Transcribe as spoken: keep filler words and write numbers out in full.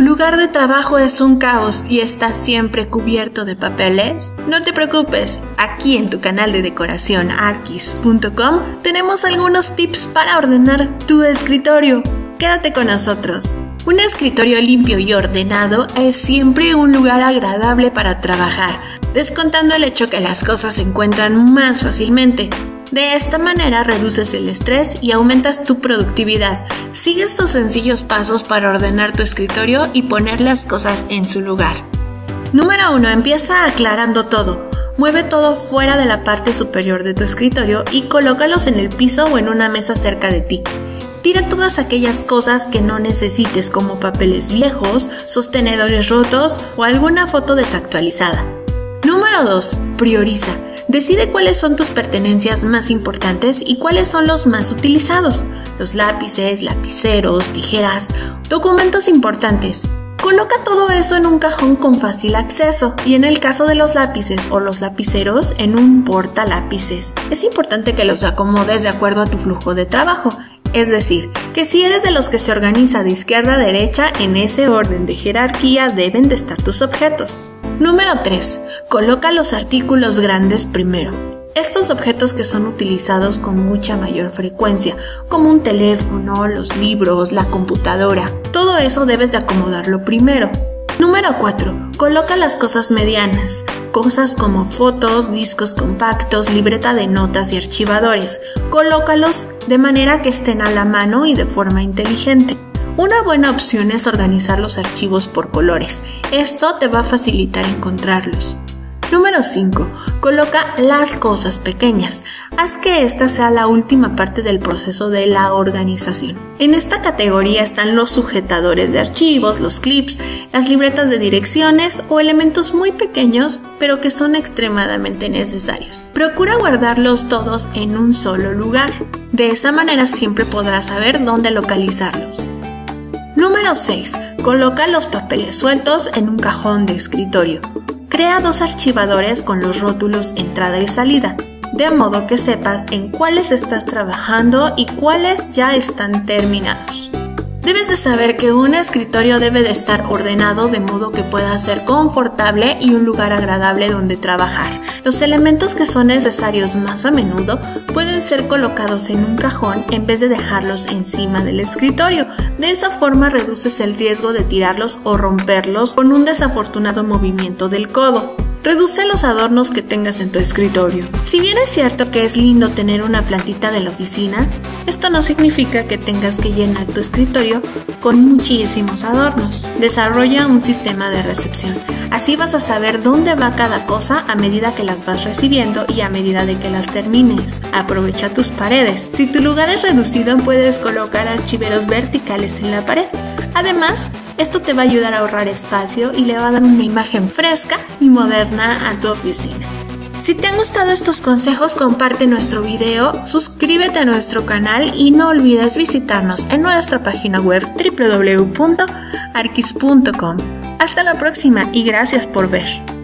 ¿Tu lugar de trabajo es un caos y está siempre cubierto de papeles? No te preocupes, aquí en tu canal de decoración arquis punto com tenemos algunos tips para ordenar tu escritorio. Quédate con nosotros. Un escritorio limpio y ordenado es siempre un lugar agradable para trabajar, descontando el hecho que las cosas se encuentran más fácilmente. De esta manera reduces el estrés y aumentas tu productividad. Sigue estos sencillos pasos para ordenar tu escritorio y poner las cosas en su lugar. Número uno. Empieza aclarando todo. Mueve todo fuera de la parte superior de tu escritorio y colócalos en el piso o en una mesa cerca de ti. Tira todas aquellas cosas que no necesites, como papeles viejos, sostenedores rotos o alguna foto desactualizada. Número dos. Prioriza. Decide cuáles son tus pertenencias más importantes y cuáles son los más utilizados. Los lápices, lapiceros, tijeras, documentos importantes. Coloca todo eso en un cajón con fácil acceso y en el caso de los lápices o los lapiceros en un portalápices. Es importante que los acomodes de acuerdo a tu flujo de trabajo. Es decir, que si eres de los que se organiza de izquierda a derecha, en ese orden de jerarquía deben de estar tus objetos. Número tres. Coloca los artículos grandes primero. Estos objetos que son utilizados con mucha mayor frecuencia, como un teléfono, los libros, la computadora, todo eso debes de acomodarlo primero. Número cuatro. Coloca las cosas medianas, cosas como fotos, discos compactos, libreta de notas y archivadores. Colócalos de manera que estén a la mano y de forma inteligente. Una buena opción es organizar los archivos por colores. Esto te va a facilitar encontrarlos. Número cinco. Coloca las cosas pequeñas. Haz que esta sea la última parte del proceso de la organización. En esta categoría están los sujetadores de archivos, los clips, las libretas de direcciones o elementos muy pequeños, pero que son extremadamente necesarios. Procura guardarlos todos en un solo lugar. De esa manera siempre podrás saber dónde localizarlos. Número seis. Coloca los papeles sueltos en un cajón de escritorio. Crea dos archivadores con los rótulos entrada y salida, de modo que sepas en cuáles estás trabajando y cuáles ya están terminados. Debes de saber que un escritorio debe de estar ordenado de modo que pueda ser confortable y un lugar agradable donde trabajar. Los elementos que son necesarios más a menudo pueden ser colocados en un cajón en vez de dejarlos encima del escritorio. De esa forma reduces el riesgo de tirarlos o romperlos con un desafortunado movimiento del codo. Reduce los adornos que tengas en tu escritorio. Si bien es cierto que es lindo tener una plantita de la oficina, esto no significa que tengas que llenar tu escritorio con muchísimos adornos. Desarrolla un sistema de recepción. Así vas a saber dónde va cada cosa a medida que las vas recibiendo y a medida de que las termines. Aprovecha tus paredes. Si tu lugar es reducido, puedes colocar archiveros verticales en la pared. Además, esto te va a ayudar a ahorrar espacio y le va a dar una imagen fresca y moderna a tu oficina. Si te han gustado estos consejos, comparte nuestro video, suscríbete a nuestro canal y no olvides visitarnos en nuestra página web doble u doble u doble u punto arquis punto com. Hasta la próxima y gracias por ver.